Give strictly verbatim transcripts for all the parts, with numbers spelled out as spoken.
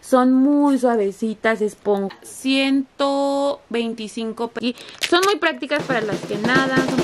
son muy suavecitas, esponja, ciento veinticinco pesos. Son muy prácticas para las que nadan, son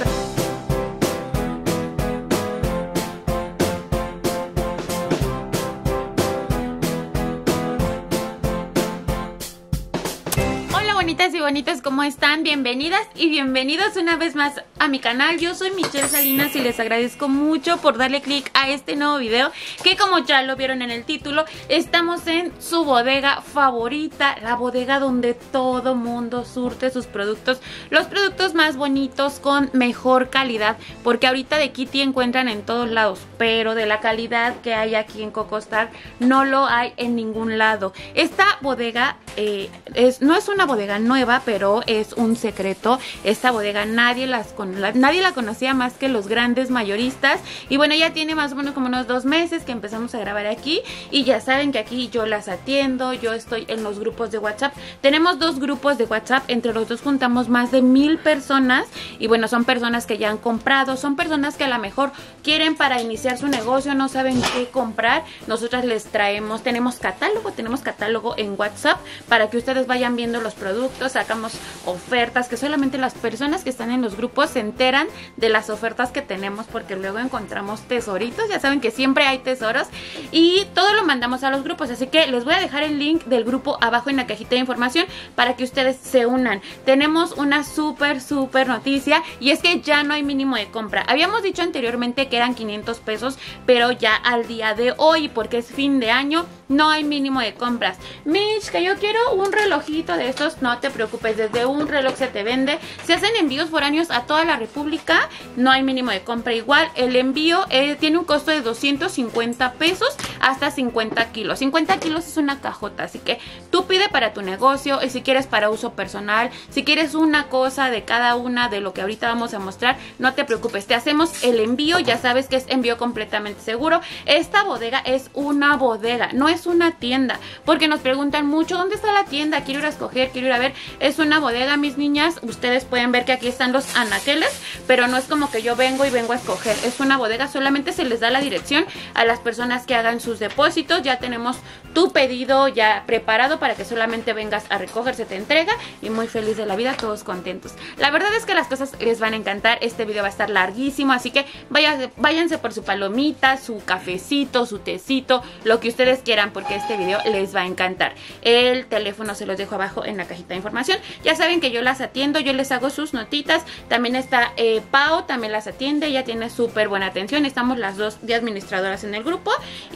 bonitas y bonitas, ¿cómo están? Bienvenidas y bienvenidos una vez más a mi canal. Yo soy Michelle Salinas y les agradezco mucho por darle click a este nuevo video, que como ya lo vieron en el título, estamos en su bodega favorita, la bodega donde todo mundo surte sus productos, los productos más bonitos con mejor calidad, porque ahorita de Kitty encuentran en todos lados, pero de la calidad que hay aquí en CocoStar no lo hay en ningún lado. Esta bodega eh, es, no es una bodega nueva, pero es un secreto. Esta bodega nadie, las con, la, nadie la conocía más que los grandes mayoristas. Y bueno, ya tiene más o menos como unos dos meses que empezamos a grabar aquí. Y ya saben que aquí yo las atiendo, yo estoy en los grupos de WhatsApp. Tenemos dos grupos de WhatsApp, entre los dos juntamos más de mil personas. Y bueno, son personas que ya han comprado, son personas que a lo mejor quieren para iniciar su negocio, no saben qué comprar. Nosotras les traemos, tenemos catálogo, tenemos catálogo en WhatsApp para que ustedes vayan viendo los productos. Sacamos ofertas que solamente las personas que están en los grupos se enteran de las ofertas que tenemos, porque luego encontramos tesoritos. Ya saben que siempre hay tesoros y todo lo mandamos a los grupos, así que les voy a dejar el link del grupo abajo en la cajita de información para que ustedes se unan. Tenemos una súper súper noticia, y es que ya no hay mínimo de compra. Habíamos dicho anteriormente que eran quinientos pesos, pero ya al día de hoy, porque es fin de año, no hay mínimo de compras. Mitch, que yo quiero un relojito de estos. No te preocupes, desde un reloj se te vende. Se hacen envíos foráneos a toda la república, no hay mínimo de compra. Igual el envío eh, tiene un costo de doscientos cincuenta pesos hasta cincuenta kilos. cincuenta kilos es una cajota, así que tú pide para tu negocio, y si quieres para uso personal, si quieres una cosa de cada una de lo que ahorita vamos a mostrar, no te preocupes, te hacemos el envío. Ya sabes que es envío completamente seguro. Esta bodega es una bodega, no es una tienda, porque nos preguntan mucho, ¿dónde está la tienda? Quiero ir a escoger, quiero ir a ver. Es una bodega, mis niñas. Ustedes pueden ver que aquí están los anaqueles, pero no es como que yo vengo y vengo a escoger. Es una bodega, solamente se les da la dirección a las personas que hagan sus depósitos. Ya tenemos tu pedido ya preparado para que solamente vengas a recoger, se te entrega, y muy feliz de la vida, todos contentos. La verdad es que las cosas les van a encantar. Este video va a estar larguísimo, así que váyanse, váyanse por su palomita, su cafecito, su tecito, lo que ustedes quieran, porque este video les va a encantar. El teléfono se los dejo abajo en la cajita de información. Ya saben que yo las atiendo, yo les hago sus notitas. También está eh, Pau, también las atiende, ella tiene súper buena atención. Estamos las dos de administradoras en el grupo,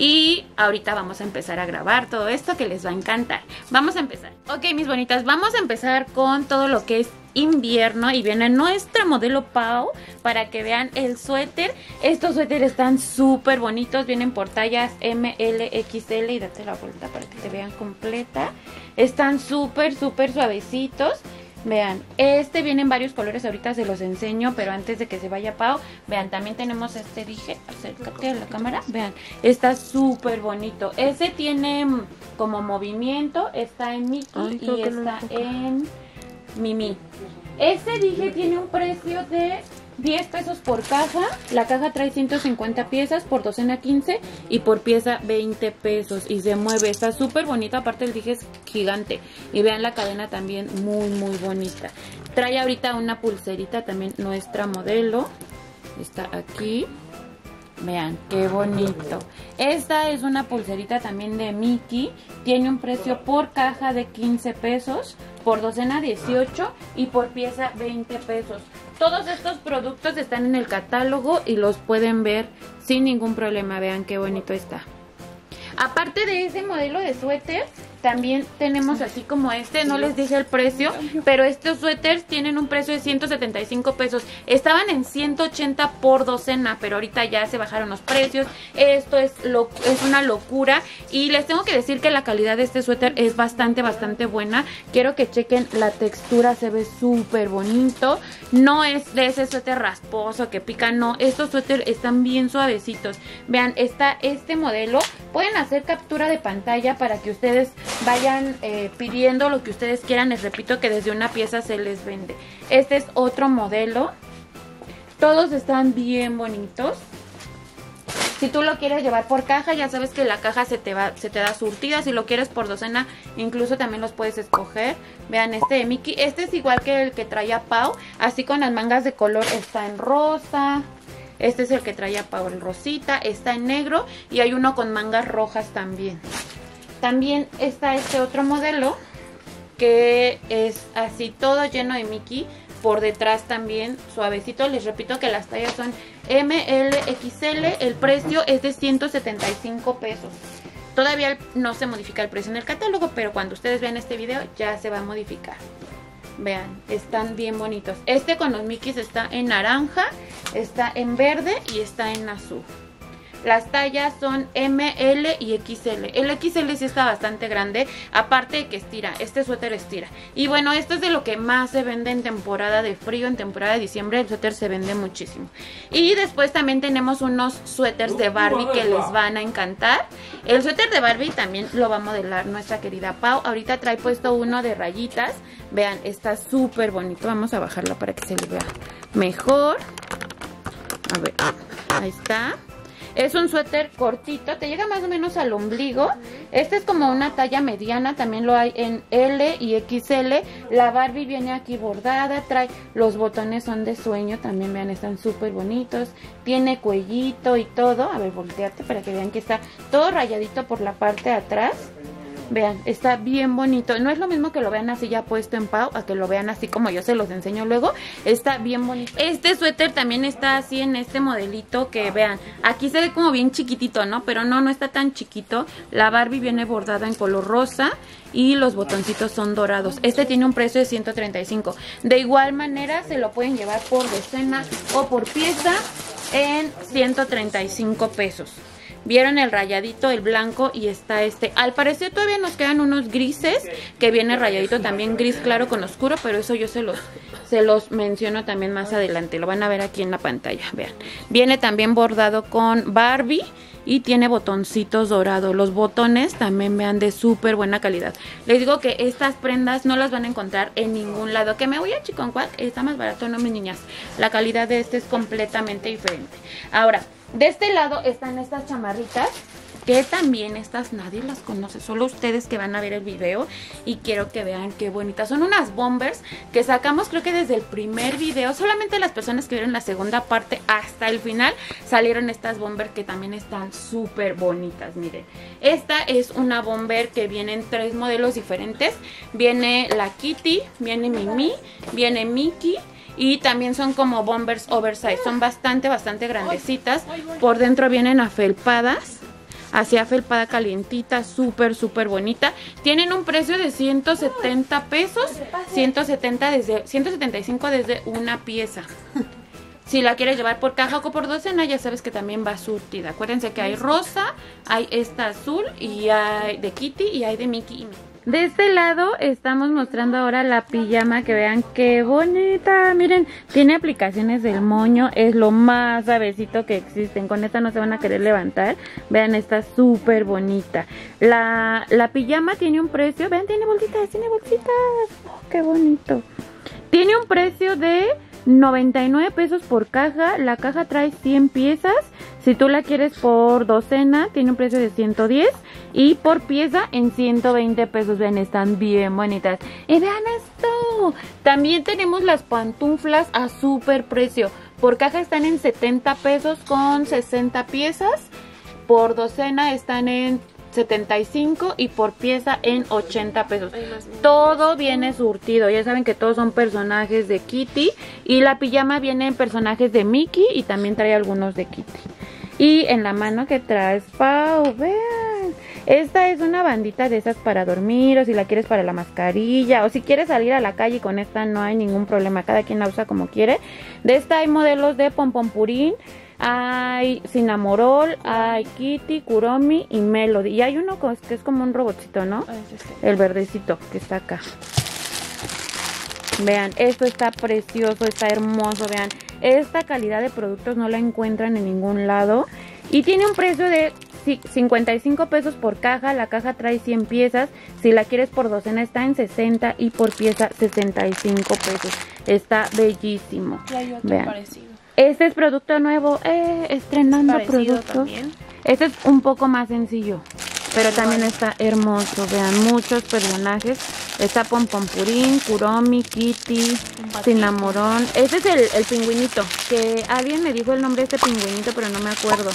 y ahorita vamos a empezar a grabar todo esto que les va a encantar. Vamos a empezar. Ok, mis bonitas, vamos a empezar con todo lo que es invierno, y viene nuestra modelo Pau para que vean el suéter. Estos suéteres están súper bonitos, vienen por tallas M, L, X L, y date la vuelta para que te vean completa. Están súper súper suavecitos. Vean, este viene en varios colores, ahorita se los enseño, pero antes de que se vaya Pau, vean, también tenemos este dije, acércate a la cámara, vean, está súper bonito. Ese tiene como movimiento, está en Mickey. Ay, y está en Mimi. Este dije tiene un precio de diez pesos por caja. La caja trae ciento cincuenta piezas, por docena quince y por pieza veinte pesos. Y se mueve, está súper bonito. Aparte el dije es gigante. Y vean la cadena también muy muy bonita. Trae ahorita una pulserita también nuestra modelo. Está aquí. Vean, qué bonito. Esta es una pulserita también de Mickey. Tiene un precio por caja de quince pesos, por docena dieciocho y por pieza veinte pesos. Todos estos productos están en el catálogo y los pueden ver sin ningún problema. Vean qué bonito está. Aparte de ese modelo de suéter, también tenemos así como este, no les dije el precio, pero estos suéteres tienen un precio de ciento setenta y cinco pesos. Estaban en ciento ochenta por docena, pero ahorita ya se bajaron los precios. Esto es, lo, es una locura, y les tengo que decir que la calidad de este suéter es bastante, bastante buena. Quiero que chequen la textura, se ve súper bonito. No es de ese suéter rasposo que pica, no. Estos suéteres están bien suavecitos. Vean, está este modelo. Pueden hacer captura de pantalla para que ustedes vayan eh, pidiendo lo que ustedes quieran. Les repito que desde una pieza se les vende. Este es otro modelo. Todos están bien bonitos. Si tú lo quieres llevar por caja, ya sabes que la caja se te va, se te da surtida. Si lo quieres por docena, incluso también los puedes escoger. Vean, este de Mickey, este es igual que el que traía Pau, así con las mangas de color, está en rosa. Este es el que traía Pau, el rosita, está en negro y hay uno con mangas rojas también. También está este otro modelo que es así todo lleno de Mickey. Por detrás también suavecito. Les repito que las tallas son eme, ele, equis ele. El precio es de ciento setenta y cinco pesos. Todavía no se modifica el precio en el catálogo, pero cuando ustedes vean este video ya se va a modificar. Vean, están bien bonitos. Este con los Mickeys está en naranja, está en verde y está en azul. Las tallas son eme, ele y equis ele. El equis ele sí está bastante grande, aparte de que estira, este suéter estira. Y bueno, esto es de lo que más se vende en temporada de frío, en temporada de diciembre. El suéter se vende muchísimo. Y después también tenemos unos suéteres de Barbie que les van a encantar. El suéter de Barbie también lo va a modelar nuestra querida Pau. Ahorita trae puesto uno de rayitas. Vean, está súper bonito. Vamos a bajarlo para que se le vea mejor. A ver, ahí está. Es un suéter cortito, te llega más o menos al ombligo. Este es como una talla mediana, también lo hay en ele y equis ele. La Barbie viene aquí bordada, trae los botones son de sueño, también vean, están súper bonitos. Tiene cuellito y todo. A ver, volteate para que vean que está todo rayadito por la parte de atrás. Vean, está bien bonito. No es lo mismo que lo vean así ya puesto en Pau a que lo vean así como yo se los enseño luego. Está bien bonito. Este suéter también está así en este modelito que vean. Aquí se ve como bien chiquitito, ¿no? Pero no, no está tan chiquito. La Barbie viene bordada en color rosa y los botoncitos son dorados. Este tiene un precio de ciento treinta y cinco. De igual manera se lo pueden llevar por docena o por pieza en ciento treinta y cinco pesos. Vieron el rayadito, el blanco y está este. Al parecer todavía nos quedan unos grises que viene rayadito también gris claro con oscuro, pero eso yo se los, se los menciono también más adelante. Lo van a ver aquí en la pantalla, vean. Viene también bordado con Barbie y tiene botoncitos dorados. Los botones también vean de súper buena calidad. Les digo que estas prendas no las van a encontrar en ningún lado. Que me voy a Chiconcuac, está más barato, no mis niñas. La calidad de este es completamente diferente. Ahora, de este lado están estas chamarritas, que también estas nadie las conoce, solo ustedes que van a ver el video. Y quiero que vean qué bonitas. Son unas bombers que sacamos creo que desde el primer video. Solamente las personas que vieron la segunda parte hasta el final salieron estas bombers que también están súper bonitas. Miren, esta es una bomber que viene en tres modelos diferentes. Viene la Kitty, viene Mimi, viene Mickey. Y también son como bombers oversize. Son bastante, bastante grandecitas. Por dentro vienen afelpadas. Así afelpada calientita. Súper, súper bonita. Tienen un precio de ciento setenta pesos. ciento setenta desde, ciento setenta y cinco desde una pieza. Si la quieres llevar por caja o por docena, ya sabes que también va surtida. Acuérdense que hay rosa, hay esta azul y hay de Kitty y hay de Mickey y Mickey. De este lado estamos mostrando ahora la pijama, que vean qué bonita. Miren, tiene aplicaciones del moño, es lo más suavecito que existen. Con esta no se van a querer levantar. Vean, está súper bonita. La, la pijama tiene un precio, vean, tiene bolsitas, tiene bolsitas. Oh, qué bonito. Tiene un precio de noventa y nueve pesos por caja. La caja trae cien piezas. Si tú la quieres por docena, tiene un precio de ciento diez. Y por pieza en ciento veinte pesos. Vean, están bien bonitas. Y vean esto. También tenemos las pantuflas a súper precio. Por caja están en setenta pesos con sesenta piezas. Por docena están en setenta y cinco y por pieza en ochenta pesos. Todo viene surtido. Ya saben que todos son personajes de Kitty. Y la pijama viene en personajes de Mickey y también trae algunos de Kitty. Y en la mano que traes, Pau, vean. Esta es una bandita de esas para dormir, o si la quieres para la mascarilla, o si quieres salir a la calle, y con esta no hay ningún problema. Cada quien la usa como quiere. De esta hay modelos de Pompompurín, hay Cinnamoroll, hay Kitty, Kuromi y Melody. Y hay uno que es como un robotcito, ¿no? El verdecito que está acá. Vean, esto está precioso, está hermoso, vean. Esta calidad de productos no la encuentran en ningún lado. Y tiene un precio de cincuenta y cinco pesos por caja. La caja trae cien piezas. Si la quieres por docena está en sesenta y por pieza sesenta y cinco pesos. Está bellísimo. Y hay otro vean. parecido. Este es producto nuevo, eh, estrenando Parecido producto. También. Este es un poco más sencillo, pero también está hermoso. Vean, muchos personajes. Está Pompompurín, Kuromi, Kitty, Cinnamorón. Este es el, el pingüinito, que alguien me dijo el nombre de este pingüinito, pero no me acuerdo.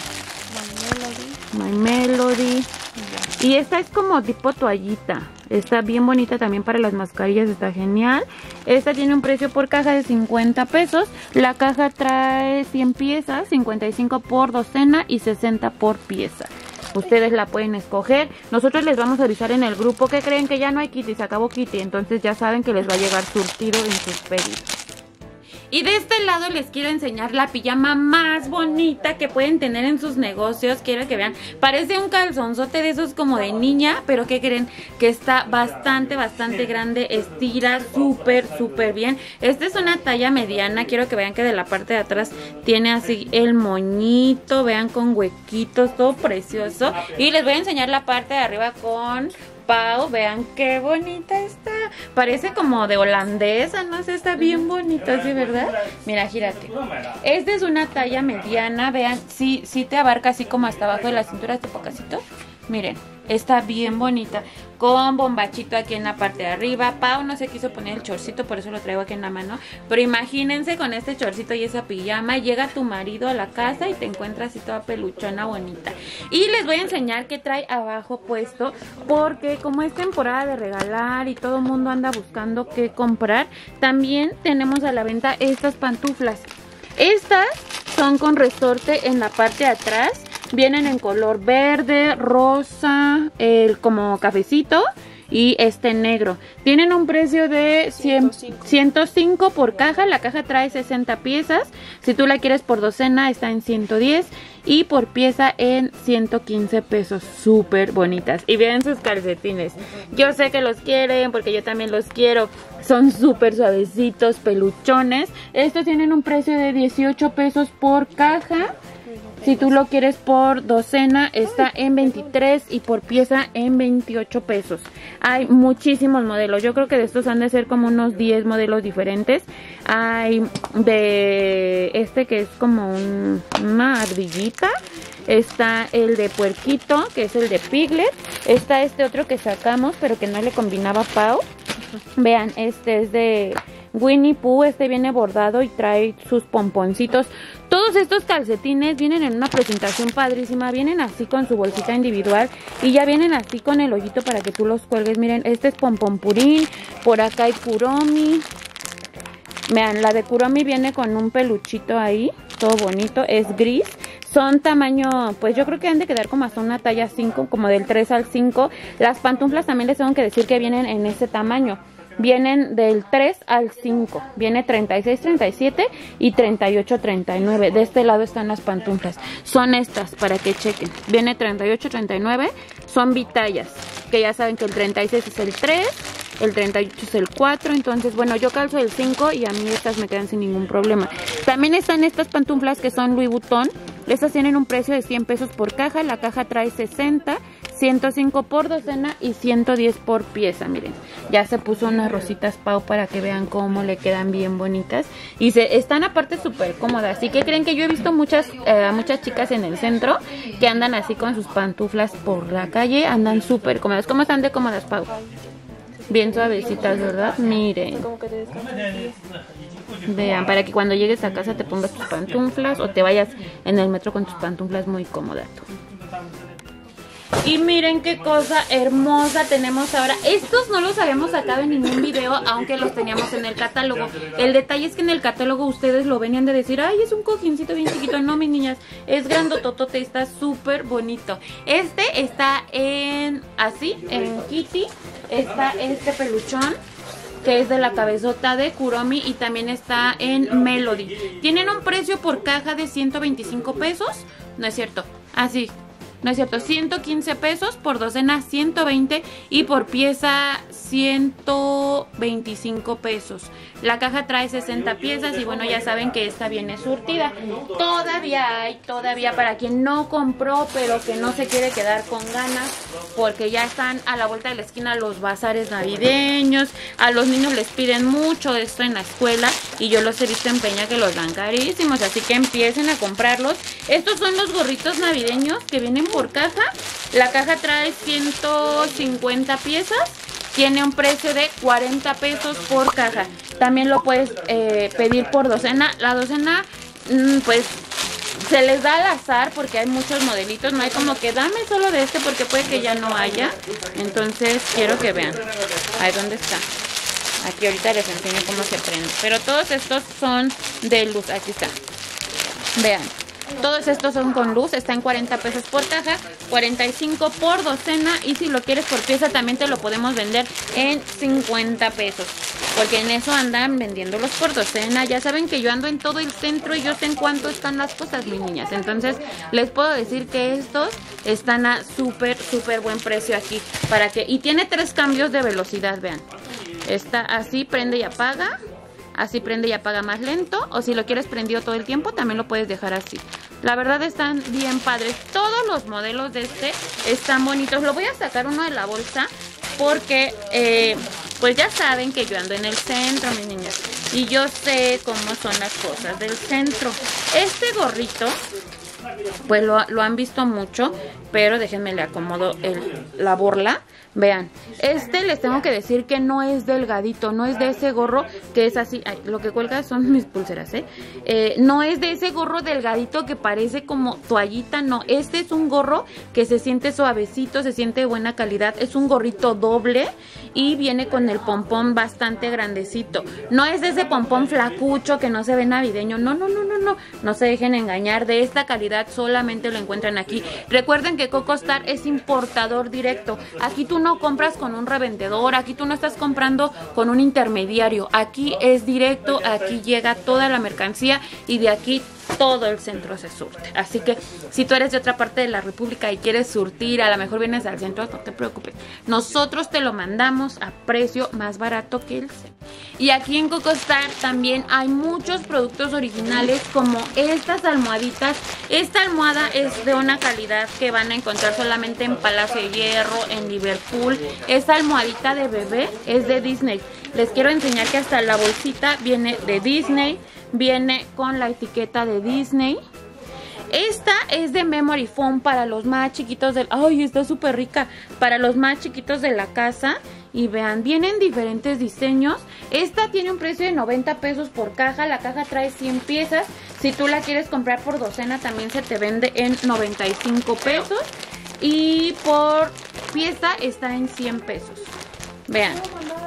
My Melody. My Melody. Y esta es como tipo toallita. Está bien bonita también para las mascarillas, está genial. Esta tiene un precio por caja de cincuenta pesos. La caja trae cien piezas, cincuenta y cinco por docena y sesenta por pieza. Ustedes la pueden escoger. Nosotros les vamos a avisar en el grupo que creen que ya no hay Kitty, se acabó Kitty. Entonces ya saben que les va a llegar surtido en sus pedidos. Y de este lado les quiero enseñar la pijama más bonita que pueden tener en sus negocios. Quiero que vean, parece un calzonzote de esos como de niña, pero ¿qué creen? Que está bastante, bastante grande, estira súper, súper bien. Esta es una talla mediana, quiero que vean que de la parte de atrás tiene así el moñito, vean con huequitos, todo precioso. Y les voy a enseñar la parte de arriba con Pau, vean qué bonita está. Parece como de holandesa, no sé, está bien bonita, ¿sí, verdad? Mira, gírate. Esta es una talla mediana, vean, sí, sí te abarca así como hasta abajo de la cintura, este pocacito. Miren, está bien bonita, con bombachito aquí en la parte de arriba. Pau no se quiso poner el chorcito, por eso lo traigo aquí en la mano. Pero imagínense con este chorcito y esa pijama, llega tu marido a la casa y te encuentras así toda peluchona bonita. Y les voy a enseñar qué trae abajo puesto, porque como es temporada de regalar y todo el mundo anda buscando qué comprar, también tenemos a la venta estas pantuflas. Estas son con resorte en la parte de atrás. Vienen en color verde, rosa, el como cafecito y este negro. Tienen un precio de ciento cinco por caja. La caja trae sesenta piezas. Si tú la quieres por docena está en ciento diez y por pieza en ciento quince pesos. Súper bonitas. Y vean sus calcetines. Yo sé que los quieren porque yo también los quiero. Son súper suavecitos, peluchones. Estos tienen un precio de dieciocho pesos por caja. Si tú lo quieres por docena está en veintitrés y por pieza en veintiocho pesos. Hay muchísimos modelos. Yo creo que de estos han de ser como unos diez modelos diferentes. Hay de este que es como un, una ardillita. Está el de puerquito, que es el de Piglet. Está este otro que sacamos, pero que no le combinaba a Pau. Vean, este es de Winnie Pooh. Este viene bordado y trae sus pomponcitos. Todos estos calcetines vienen en una presentación padrísima. Vienen así con su bolsita individual y ya vienen así con el hoyito para que tú los cuelgues. Miren, este es Pompompurín. Por acá hay Kuromi. Vean, la de Kuromi viene con un peluchito ahí, todo bonito, es gris. Son tamaño, pues yo creo que han de quedar como hasta una talla cinco, como del tres al cinco. Las pantuflas también les tengo que decir que vienen en ese tamaño. Vienen del tres al cinco. Viene treinta y seis, treinta y siete y treinta y ocho, treinta y nueve. De este lado están las pantuflas. Son estas para que chequen. Viene treinta y ocho, treinta y nueve. Son bitallas. Que ya saben que el treinta y seis es el tres. El treinta y ocho es el cuatro. Entonces, bueno, yo calzo el cinco y a mí estas me quedan sin ningún problema. También están estas pantuflas que son Louis Vuitton. Estas tienen un precio de cien pesos por caja. La caja trae sesenta, ciento cinco por docena y ciento diez por pieza. Miren, ya se puso unas rositas Pau para que vean cómo le quedan bien bonitas. Y se están aparte súper cómodas. Así que creen que yo he visto muchas, eh, muchas chicas en el centro que andan así con sus pantuflas por la calle. Andan súper cómodas. ¿Cómo están de cómodas, Pau? Bien suavecitas, ¿verdad? Miren. Vean, para que cuando llegues a casa te pongas tus pantuflas o te vayas en el metro con tus pantuflas muy cómodas. Y miren qué cosa hermosa tenemos ahora. Estos no los habíamos sacado en ningún video, aunque los teníamos en el catálogo. El detalle es que en el catálogo ustedes lo venían de decir, ay, es un cojincito bien chiquito. No, mis niñas, es grandototote, está súper bonito. Este está en, así, en Kitty. Está este peluchón, que es de la cabezota de Kuromi, y también está en Melody. Tienen un precio por caja de ciento veinticinco pesos. No es cierto, así. no es cierto, ciento quince pesos, por docena ciento veinte y por pieza ciento veinticinco pesos. La caja trae sesenta piezas y bueno, ya saben que esta viene surtida. Todavía hay, todavía para quien no compró pero que no se quiere quedar con ganas, porque ya están a la vuelta de la esquina los bazares navideños. A los niños les piden mucho esto en la escuela y yo los he visto en Peña que los dan carísimos, así que empiecen a comprarlos. Estos son los gorritos navideños que vienen por caja. La caja trae ciento cincuenta piezas, tiene un precio de cuarenta pesos por caja. También lo puedes eh, pedir por docena. La docena mmm, pues se les da al azar porque hay muchos modelitos, no hay como que dame solo de este porque puede que ya no haya. Entonces quiero que vean. Ahí dónde está. Aquí ahorita les enseño cómo se prende. Pero todos estos son de luz. Aquí está. Vean. Todos estos son con luz. Está en cuarenta pesos por caja, cuarenta y cinco por docena. Y si lo quieres por pieza también te lo podemos vender en cincuenta pesos. Porque en eso andan vendiéndolos por docena. Ya saben que yo ando en todo el centro y yo sé en cuánto están las cosas, mis niñas. Entonces les puedo decir que estos están a súper, súper buen precio aquí. Para que, y tiene tres cambios de velocidad, vean. Está así, prende y apaga. Así prende y apaga más lento. O si lo quieres prendido todo el tiempo, también lo puedes dejar así. La verdad están bien padres. Todos los modelos de este están bonitos. Lo voy a sacar uno de la bolsa porque eh, pues ya saben que yo ando en el centro, mis niñas. Y yo sé cómo son las cosas del centro. Este gorrito pues lo, lo han visto mucho, pero déjenme le acomodo el, la borla. Vean, este les tengo que decir que no es delgadito, no es de ese gorro que es así. Ay, lo que cuelga son mis pulseras, ¿eh? ¿eh? No es de ese gorro delgadito que parece como toallita, no. Este es un gorro que se siente suavecito, se siente de buena calidad. Es un gorrito doble y viene con el pompón bastante grandecito. No es de ese pompón flacucho que no se ve navideño, no, no, no, no, no. No se dejen engañar, de esta calidad solamente lo encuentran aquí. Recuerden que Coco Star es importador directo. Aquí tú no compras con un revendedor, aquí tú no estás comprando con un intermediario, aquí es directo, aquí llega toda la mercancía y de aquí todo el centro se surte. Así que si tú eres de otra parte de la república y quieres surtir, a lo mejor vienes al centro, no te preocupes, nosotros te lo mandamos a precio más barato que el centro. Y aquí en Coco Star también hay muchos productos originales como estas almohaditas. Esta almohada es de una calidad que van a encontrar solamente en Palacio de Hierro, en Liverpool. Esta almohadita de bebé es de Disney. Les quiero enseñar que hasta la bolsita viene de Disney, viene con la etiqueta de Disney. Esta es de Memory Foam para los más chiquitos del... ¡Ay, está súper rica! Para los más chiquitos de la casa. Y vean, vienen diferentes diseños. Esta tiene un precio de noventa pesos por caja. La caja trae cien piezas. Si tú la quieres comprar por docena, también se te vende en noventa y cinco pesos. Y por pieza está en cien pesos. Vean.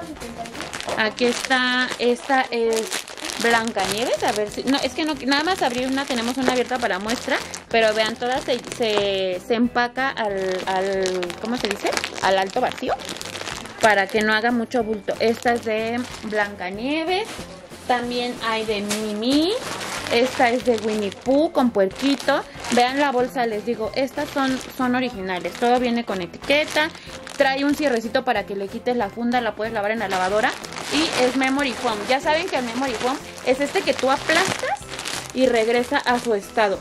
Aquí está. Esta es Blancanieves. A ver si... No, es que no, nada más abrí una. Tenemos una abierta para muestra. Pero vean, toda se, se, se empaca al, al... ¿Cómo se dice? Al alto vacío. Para que no haga mucho bulto. Esta es de Blancanieves. También hay de Mimi. Esta es de Winnie Pooh con puerquito. Vean la bolsa, les digo, estas son, son originales. Todo viene con etiqueta. Trae un cierrecito para que le quites la funda. La puedes lavar en la lavadora. Y es Memory Foam. Ya saben que el Memory Foam es este que tú aplastas y regresa a su estado.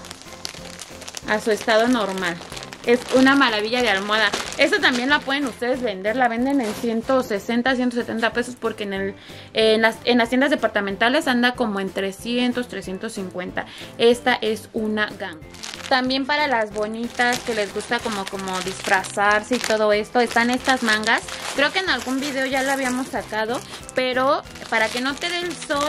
A su estado normal. Es una maravilla de almohada. Esta también la pueden ustedes vender. La venden en ciento sesenta, ciento setenta pesos. Porque en, el, en, las, en las tiendas departamentales anda como en trescientos, trescientos cincuenta. Esta es una ganga. También para las bonitas que les gusta como, como disfrazarse y todo esto, están estas mangas. Creo que en algún video ya la habíamos sacado. Pero para que no te dé el sol...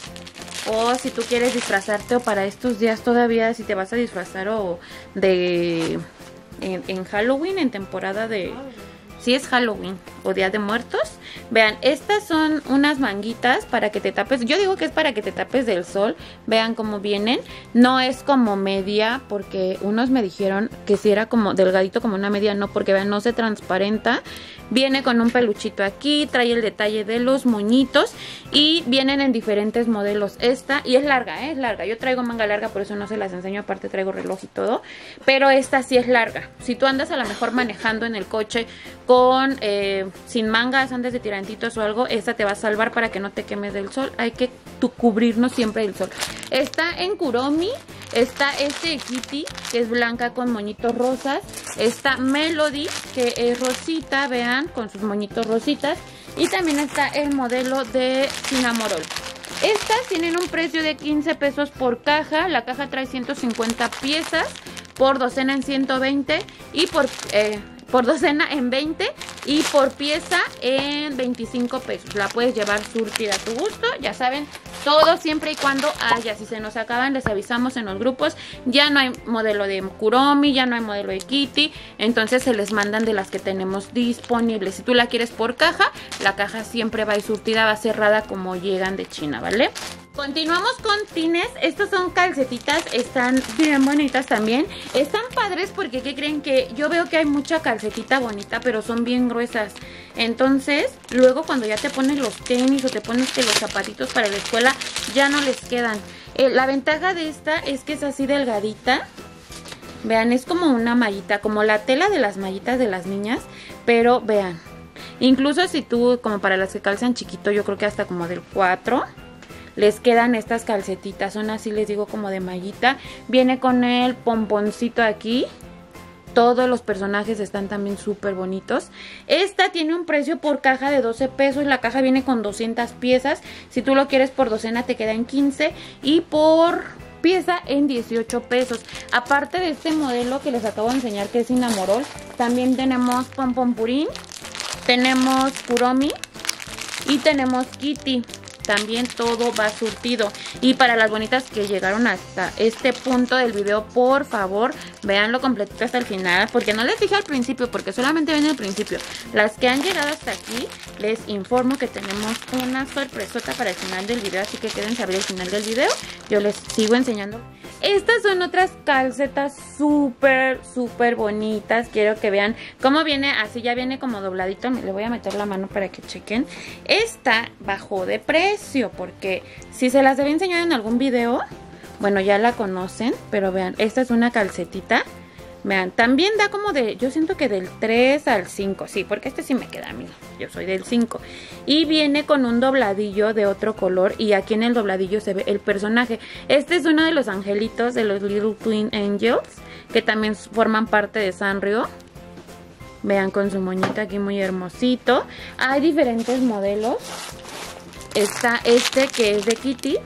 O si tú quieres disfrazarte o para estos días todavía, si te vas a disfrazar o de... En, en Halloween, en temporada de... Si es Halloween o Día de Muertos. Vean, estas son unas manguitas para que te tapes. Yo digo que es para que te tapes del sol. Vean cómo vienen. No es como media, porque unos me dijeron que si era como delgadito como una media. No, porque vean, no se transparenta. Viene con un peluchito aquí, trae el detalle de los moñitos y vienen en diferentes modelos. Esta, y es larga, ¿eh? Es larga. Yo traigo manga larga, por eso no se las enseño, aparte traigo reloj y todo. Pero esta sí es larga. Si tú andas a lo mejor manejando en el coche con eh, sin mangas, andes de tirantitos o algo, esta te va a salvar para que no te quemes del sol. Hay que tu, cubrirnos siempre del sol. Está en Kuromi. Está este Kitty, que es blanca con moñitos rosas. Está Melody, que es rosita, vean, con sus moñitos rositas. Y también está el modelo de Cinnamoroll. Estas tienen un precio de quince pesos por caja. La caja trae ciento cincuenta piezas, por docena en ciento veinte y por... Eh, por docena en veinte y por pieza en veinticinco pesos. La puedes llevar surtida a tu gusto, ya saben, todo siempre y cuando haya. Si se nos acaban, les avisamos en los grupos. Ya no hay modelo de Kuromi, ya no hay modelo de Kitty, entonces se les mandan de las que tenemos disponibles. Si tú la quieres por caja, la caja siempre va a ir surtida, va cerrada como llegan de China, ¿vale? Continuamos con pines. Estos son calcetitas, están bien bonitas también. Están padres porque, ¿qué creen? Que yo veo que hay mucha calcetita bonita, pero son bien gruesas. Entonces, luego cuando ya te pones los tenis o te pones que los zapatitos para la escuela, ya no les quedan. Eh, la ventaja de esta es que es así delgadita. Vean, es como una mallita, como la tela de las mallitas de las niñas, pero vean. Incluso si tú, como para las que calzan chiquito, yo creo que hasta como del cuatro... les quedan estas calcetitas, son así, les digo, como de mallita. Viene con el pomponcito aquí. Todos los personajes están también súper bonitos. Esta tiene un precio por caja de doce pesos. La caja viene con doscientas piezas. Si tú lo quieres por docena te queda en quince. Y por pieza en dieciocho pesos. Aparte de este modelo que les acabo de enseñar, que es Cinnamoroll, también tenemos Pompompurín, tenemos Kuromi y tenemos Kitty. También todo va surtido. Y para las bonitas que llegaron hasta este punto del video, por favor, véanlo completito hasta el final, porque no les dije al principio, porque solamente ven el principio. Las que han llegado hasta aquí, les informo que tenemos una sorpresota para el final del video, así que quédense a ver el final del video. Yo les sigo enseñando. Estas son otras calcetas súper, súper bonitas. Quiero que vean cómo viene, así ya viene como dobladito. Le voy a meter la mano para que chequen. Esta bajó de precio, porque si se las había enseñado en algún video, bueno, ya la conocen, pero vean, esta es una calcetita. Vean, también da como de, yo siento que del tres al cinco, sí, porque este sí me queda a mí, yo soy del cinco. Y viene con un dobladillo de otro color, y aquí en el dobladillo se ve el personaje. Este es uno de los angelitos de los Little Twin Angels, que también forman parte de Sanrio. Vean, con su moñito aquí muy hermosito. Hay diferentes modelos. Está este que es de Kitty.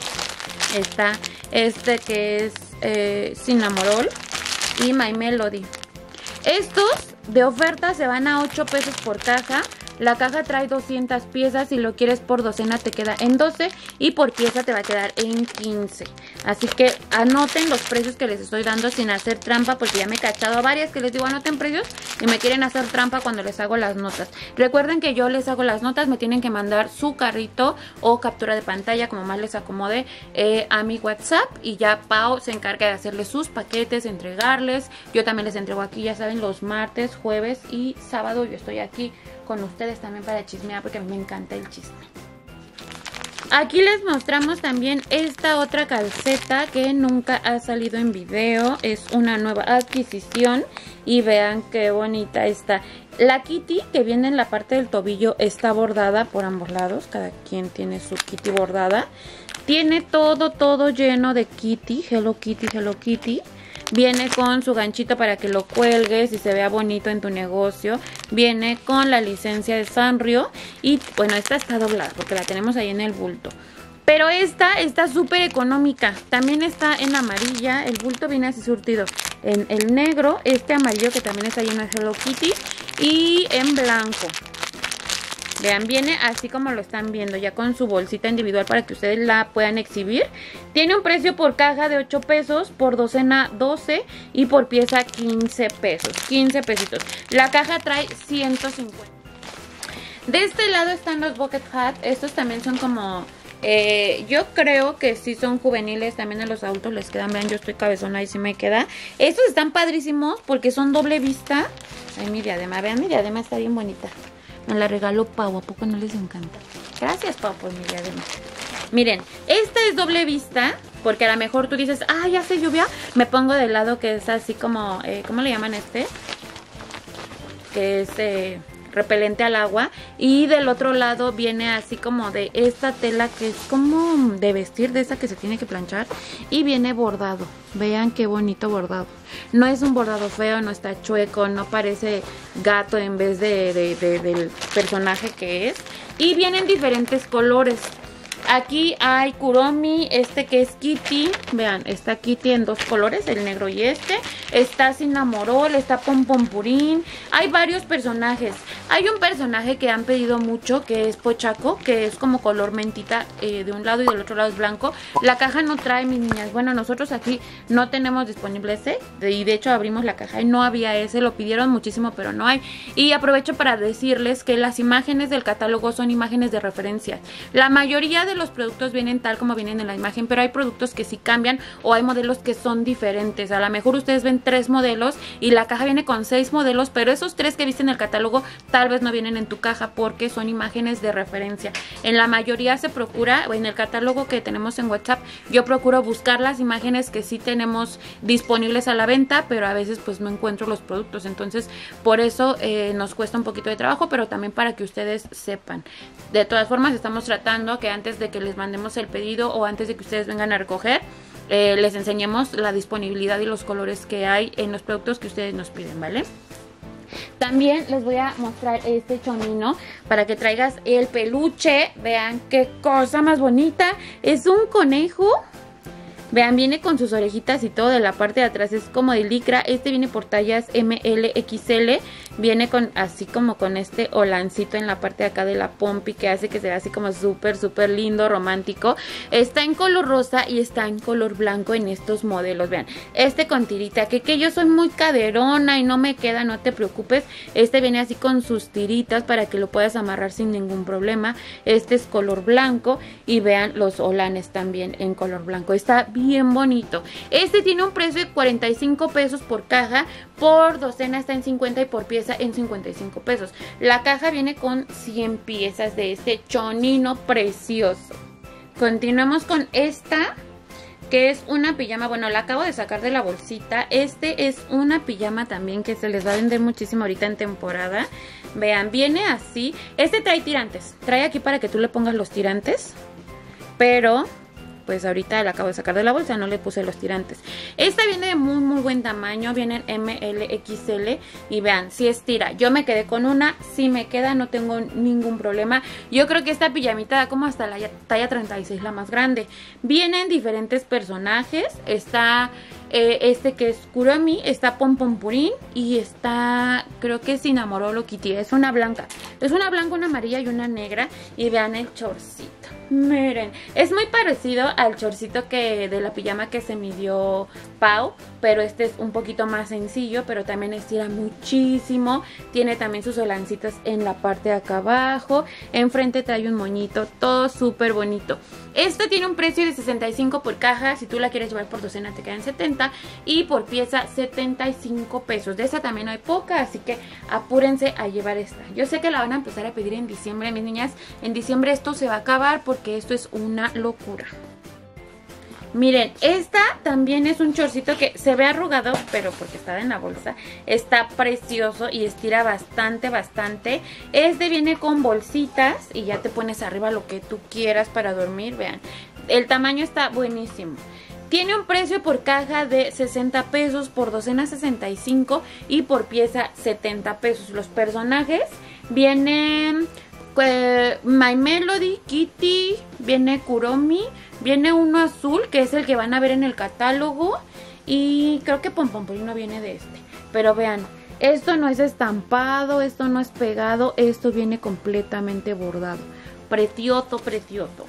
Está este que es eh, Cinnamoroll y My Melody. Estos de oferta se van a ocho pesos por caja. La caja trae doscientas piezas. Si lo quieres por docena te queda en doce y por pieza te va a quedar en quince. Así que anoten los precios que les estoy dando sin hacer trampa, porque ya me he cachado a varias que les digo anoten precios y me quieren hacer trampa cuando les hago las notas. Recuerden que yo les hago las notas, me tienen que mandar su carrito o captura de pantalla, como más les acomode, eh, a mi WhatsApp, y ya Pau se encarga de hacerles sus paquetes, entregarles. Yo también les entrego aquí, ya saben, los martes, jueves y sábado yo estoy aquí con ustedes también para chismear, porque a mí me encanta el chisme. Aquí les mostramos también esta otra calceta que nunca ha salido en video. Es una nueva adquisición y vean qué bonita está. La Kitty que viene en la parte del tobillo está bordada por ambos lados. Cada quien tiene su Kitty bordada. Tiene todo, todo lleno de Kitty. Hello Kitty, Hello Kitty. Viene con su ganchito para que lo cuelgues y se vea bonito en tu negocio. Viene con la licencia de Sanrio. Y bueno, esta está doblada porque la tenemos ahí en el bulto. Pero esta está súper económica. También está en amarilla. El bulto viene así surtido en el negro. Este amarillo que también está lleno de Hello Kitty. Y en blanco. Vean, viene así como lo están viendo, ya con su bolsita individual para que ustedes la puedan exhibir. Tiene un precio por caja de ocho pesos, por docena doce y por pieza quince pesos, quince pesitos. La caja trae ciento cincuenta. De este lado están los bucket hat. Estos también son como Eh, yo creo que sí son juveniles, también a los adultos les quedan. Vean, yo estoy cabezona y sí me queda. Estos están padrísimos porque son doble vista. Ay, mi diadema, vean, mi diadema está bien bonita. Me la regaló Pau, ¿a poco no les encanta? Gracias, Pau, por mi diadema. Miren, esta es doble vista, porque a lo mejor tú dices, ah, ya hace lluvia, me pongo del lado que es así como, eh, ¿cómo le llaman este? Que es eh, repelente al agua. Y del otro lado viene así como de esta tela que es como de vestir, de esa que se tiene que planchar. Y viene bordado, vean qué bonito bordado. No es un bordado feo, no está chueco, no parece gato en vez de, de, de, del personaje que es. Y vienen diferentes colores. Aquí hay Kuromi, este que es Kitty. Vean, está Kitty en dos colores, el negro y este. Está Cinnamoroll, está Pompompurín. Hay varios personajes. Hay un personaje que han pedido mucho, que es Pochaco, que es como color mentita, eh, de un lado y del otro lado es blanco. La caja no trae, mis niñas. Bueno, nosotros aquí no tenemos disponible ese. Y de hecho abrimos la caja y no había ese. Lo pidieron muchísimo, pero no hay. Y aprovecho para decirles que las imágenes del catálogo son imágenes de referencia. La mayoría de los productos vienen tal como vienen en la imagen, pero hay productos que sí cambian o hay modelos que son diferentes. A lo mejor ustedes ven tres modelos y la caja viene con seis modelos, pero esos tres que viste en el catálogo tal vez no vienen en tu caja porque son imágenes de referencia. En la mayoría se procura, en el catálogo que tenemos en WhatsApp, yo procuro buscar las imágenes que sí tenemos disponibles a la venta, pero a veces pues no encuentro los productos, entonces por eso eh, nos cuesta un poquito de trabajo, pero también para que ustedes sepan. De todas formas estamos tratando que antes de que les mandemos el pedido o antes de que ustedes vengan a recoger, eh, les enseñemos la disponibilidad y los colores que hay en los productos que ustedes nos piden, ¿vale? También les voy a mostrar este chonino para que traigas el peluche. Vean qué cosa más bonita. Es un conejo. Vean, viene con sus orejitas y todo. De la parte de atrás es como de licra. Este viene por tallas eme ele equis ele. Viene con así como con este holancito en la parte de acá de la pompi, que hace que se vea así como súper súper lindo, romántico. Está en color rosa y está en color blanco en estos modelos. Vean, este con tirita, que, que yo soy muy caderona y no me queda, no te preocupes. Este viene así con sus tiritas para que lo puedas amarrar sin ningún problema. Este es color blanco y vean los holanes también en color blanco. Está bien bonito. Este tiene un precio de cuarenta y cinco pesos por caja, por docena está en cincuenta y por pieza en cincuenta y cinco pesos. La caja viene con cien piezas de este chonino precioso. Continuamos con esta, que es una pijama. Bueno, la acabo de sacar de la bolsita. Este es una pijama también que se les va a vender muchísimo ahorita en temporada. Vean, viene así. Este trae tirantes. Trae aquí para que tú le pongas los tirantes, pero pues ahorita la acabo de sacar de la bolsa, no le puse los tirantes. Esta viene de muy muy buen tamaño, viene en eme ele equis ele y vean, si estira. Yo me quedé con una, si me queda no tengo ningún problema. Yo creo que esta pijamita da como hasta la talla treinta y seis, la más grande. Vienen diferentes personajes, está eh, este que es Kuromi, está Pompompurín y está, creo que es Cinnamoroll o Kitty, es una blanca. Es una blanca, una amarilla y una negra y vean el chorcito. Miren, es muy parecido al chorcito que de la pijama que se midió Pau, pero este es un poquito más sencillo, pero también estira muchísimo. Tiene también sus holancitos en la parte de acá abajo. Enfrente trae un moñito, todo súper bonito. Este tiene un precio de sesenta y cinco por caja. Si tú la quieres llevar por docena te quedan setenta y por pieza setenta y cinco pesos. De esta también hay poca, así que apúrense a llevar esta. Yo sé que la van a empezar a pedir en diciembre, mis niñas. En diciembre esto se va a acabar porque esto es una locura. Miren, esta también es un chorcito que se ve arrugado, pero porque está en la bolsa. Está precioso y estira bastante, bastante. Este viene con bolsitas y ya te pones arriba lo que tú quieras para dormir. Vean, el tamaño está buenísimo. Tiene un precio por caja de sesenta pesos, por docena sesenta y cinco y por pieza setenta pesos. Los personajes vienen eh, My Melody, Kitty, viene Kuromi, viene uno azul que es el que van a ver en el catálogo y creo que Pompompurín no viene de este. Pero vean, esto no es estampado, esto no es pegado, esto viene completamente bordado. Precioso, precioso.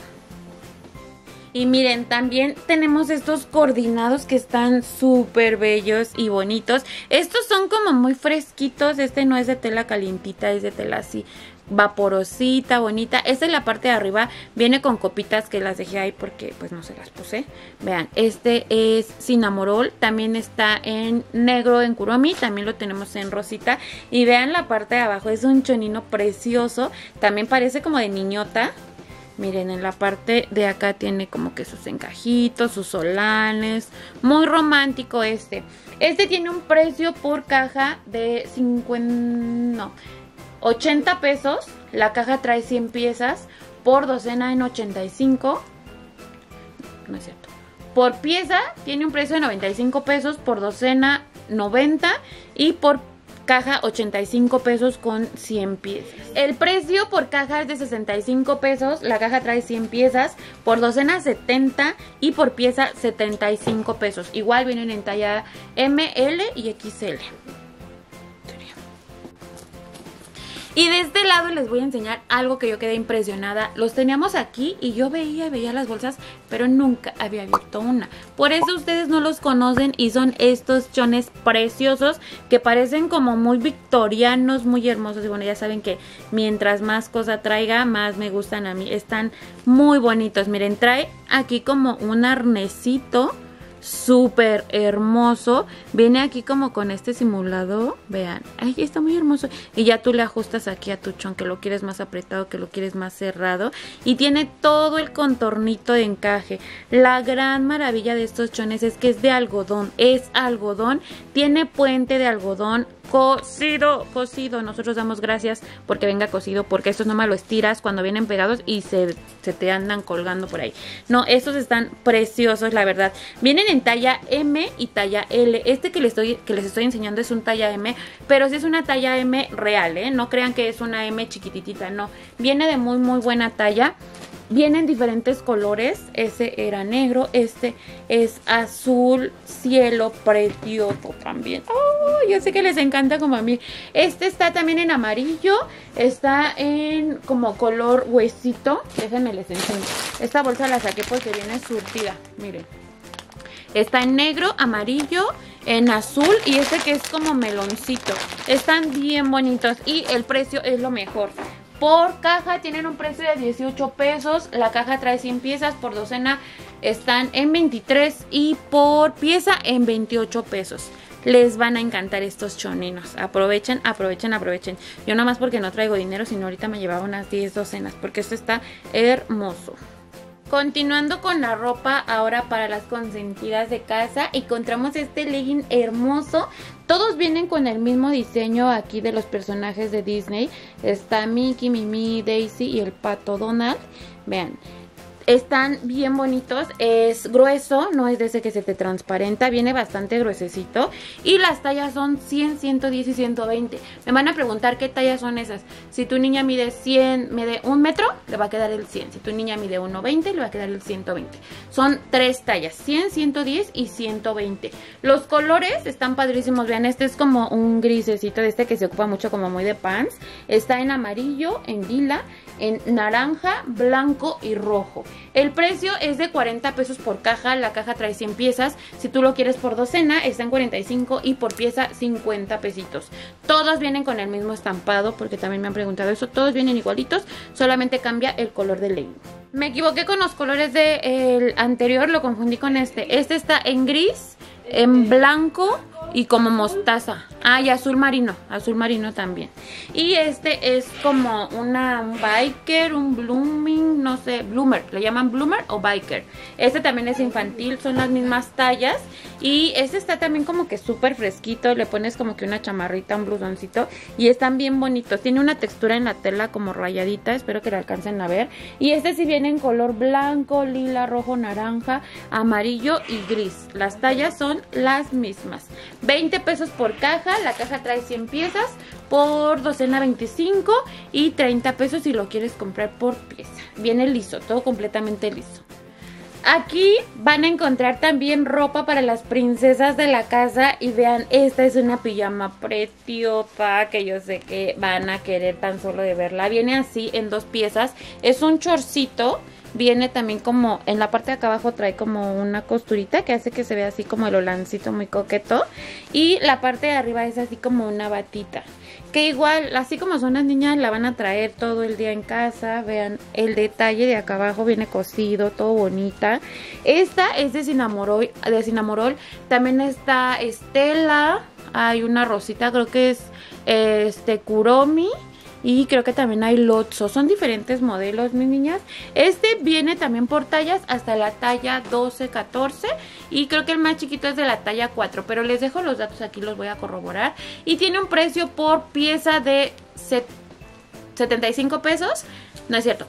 Y miren, también tenemos estos coordinados que están súper bellos y bonitos. Estos son como muy fresquitos. Este no es de tela calientita, es de tela así vaporosita, bonita. Esta es la parte de arriba, viene con copitas que las dejé ahí porque pues no se las puse. Vean, este es Cinnamoroll, también está en negro en Kuromi, también lo tenemos en rosita. Y vean la parte de abajo, es un chonino precioso, también parece como de niñota. Miren, en la parte de acá tiene como que sus encajitos, sus solanes. Muy romántico este. Este tiene un precio por caja de cincuenta... no, ochenta pesos. La caja trae cien piezas. Por docena en ochenta y cinco. No es cierto. Por pieza tiene un precio de noventa y cinco pesos. Por docena noventa. Y por caja ochenta y cinco pesos con cien piezas. El precio por caja es de sesenta y cinco pesos. La caja trae cien piezas. Por docena setenta y por pieza setenta y cinco pesos. Igual vienen en talla M, L y X L. Y de este lado les voy a enseñar algo que yo quedé impresionada. Los teníamos aquí y yo veía, veía las bolsas, pero nunca había abierto una. Por eso ustedes no los conocen y son estos chones preciosos que parecen como muy victorianos, muy hermosos. Y bueno, ya saben que mientras más cosa traiga, más me gustan a mí. Están muy bonitos. Miren, trae aquí como un arnesito súper hermoso. Viene aquí como con este simulado. Vean, ay, está muy hermoso. Y ya tú le ajustas aquí a tu chon, que lo quieres más apretado, que lo quieres más cerrado. Y tiene todo el contornito de encaje. La gran maravilla de estos chones es que es de algodón. Es algodón. Tiene puente de algodón cosido, cosido. Nosotros damos gracias porque venga cosido, porque estos nomás lo estiras cuando vienen pegados y se, se te andan colgando por ahí. No, estos están preciosos, la verdad. Vienen en talla M y talla L. Este que les estoy, que les estoy enseñando es un talla M, pero sí es una talla M real, ¿eh? No crean que es una M chiquititita, no. Viene de muy, muy buena talla. Vienen diferentes colores. Ese era negro, este es azul cielo precioso también. Oh, yo sé que les encanta como a mí. Este está también en amarillo, está en como color huesito. Déjenme les enseño. Esta bolsa la saqué porque viene surtida, miren. Está en negro, amarillo, en azul y este que es como meloncito. Están bien bonitos y el precio es lo mejor. Por caja tienen un precio de dieciocho pesos. La caja trae cien piezas. Por docena están en veintitrés. Y por pieza en veintiocho pesos. Les van a encantar estos choninos. Aprovechen, aprovechen, aprovechen. Yo nada más porque no traigo dinero, sino ahorita me llevaba unas diez docenas. Porque esto está hermoso. Continuando con la ropa, ahora para las consentidas de casa, encontramos este legging hermoso. Todos vienen con el mismo diseño aquí de los personajes de Disney. Está Mickey, Mimi, Daisy y el pato Donald. Vean. Están bien bonitos, es grueso, no es de ese que se te transparenta, viene bastante gruesecito. Y las tallas son cien, ciento diez y ciento veinte. Me van a preguntar qué tallas son esas. Si tu niña mide cien, mide un metro, le va a quedar el cien. Si tu niña mide uno veinte, le va a quedar el ciento veinte. Son tres tallas, cien, ciento diez y ciento veinte. Los colores están padrísimos, vean, este es como un grisecito de este que se ocupa mucho como muy de pants. Está en amarillo, en lila, en naranja, blanco y rojo. El precio es de cuarenta pesos por caja. La caja trae cien piezas. Si tú lo quieres por docena está en cuarenta y cinco y por pieza cincuenta pesitos. Todos vienen con el mismo estampado porque también me han preguntado eso. Todos vienen igualitos, solamente cambia el color del legging. Me equivoqué con los colores del anterior, lo confundí con este. Este está en gris, en blanco y como mostaza. Ah, y azul marino, azul marino también. Y este es como una un biker, un blooming, no sé, bloomer. Le llaman bloomer o biker. Este también es infantil, son las mismas tallas. Y este está también como que súper fresquito. Le pones como que una chamarrita, un blusoncito. Y están bien bonitos. Tiene una textura en la tela como rayadita. Espero que la alcancen a ver. Y este sí viene en color blanco, lila, rojo, naranja, amarillo y gris. Las tallas son las mismas. veinte pesos por caja. La caja trae cien piezas. Por docena veinticinco. Y treinta pesos si lo quieres comprar por pieza. Viene liso, todo completamente liso. Aquí van a encontrar también ropa para las princesas de la casa. Y vean, esta es una pijama preciosa que yo sé que van a querer tan solo de verla. Viene así en dos piezas. Es un chorcito. viene también como en la parte de acá abajo trae como una costurita que hace que se vea así como el holancito muy coqueto. Y la parte de arriba es así como una batita, que igual, así como son las niñas, la van a traer todo el día en casa. Vean el detalle de acá abajo, viene cosido, todo bonita. Esta es de Cinnamoroll, de Cinnamoroll. También está Estela, hay una rosita, creo que es este Kuromi. Y creo que también hay Lotso. Son diferentes modelos, mis niñas. Este viene también por tallas hasta la talla doce, catorce. Y creo que el más chiquito es de la talla cuatro. Pero les dejo los datos aquí, los voy a corroborar. Y tiene un precio por pieza de setenta y cinco pesos. No es cierto.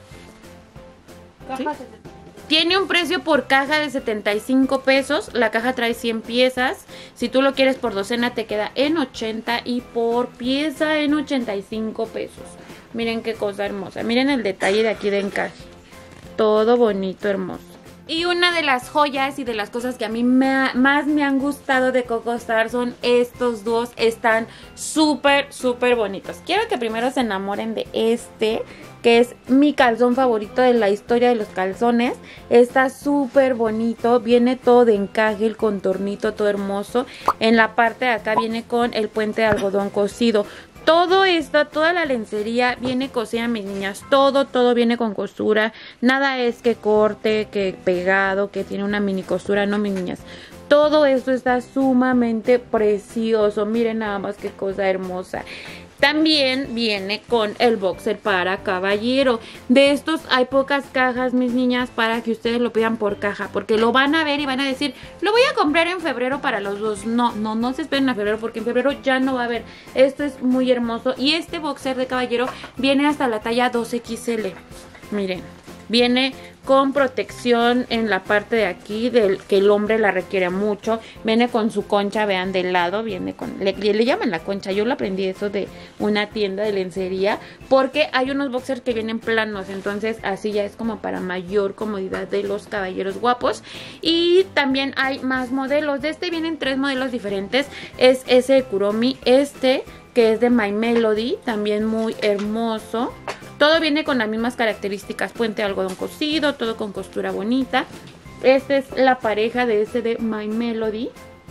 ¿Sí? Tiene un precio por caja de setenta y cinco pesos. La caja trae cien piezas. Si tú lo quieres por docena te queda en ochenta. Y por pieza en ochenta y cinco pesos. Miren qué cosa hermosa. Miren el detalle de aquí de encaje. Todo bonito, hermoso. Y una de las joyas y de las cosas que a mí me ha, más me han gustado de Coco Star son estos dúos. Están súper, súper bonitos. Quiero que primero se enamoren de este, que es mi calzón favorito de la historia de los calzones. Está súper bonito, viene todo de encaje, el contornito todo hermoso. En la parte de acá viene con el puente de algodón cosido. Todo esto, toda la lencería viene cosida, mis niñas. Todo, todo viene con costura. Nada es que corte, que pegado, que tiene una mini costura. No, mis niñas. Todo esto está sumamente precioso. Miren nada más qué cosa hermosa. También viene con el boxer para caballero. De estos hay pocas cajas, mis niñas, para que ustedes lo pidan por caja. Porque lo van a ver y van a decir, lo voy a comprar en febrero para los dos. No, no, no se esperen a febrero porque en febrero ya no va a haber. Esto es muy hermoso. Y este boxer de caballero viene hasta la talla dos equis ele. Miren, viene con protección en la parte de aquí, del que el hombre la requiere mucho. Viene con su concha, vean, del lado, viene con, le, le llaman la concha. Yo lo aprendí eso de una tienda de lencería, porque hay unos boxers que vienen planos, entonces así ya es como para mayor comodidad de los caballeros guapos. Y también hay más modelos. De este vienen tres modelos diferentes. Es ese de Kuromi, este que es de My Melody, también muy hermoso. Todo viene con las mismas características, puente de algodón cosido, todo con costura bonita. Esta es la pareja de ese de My Melody.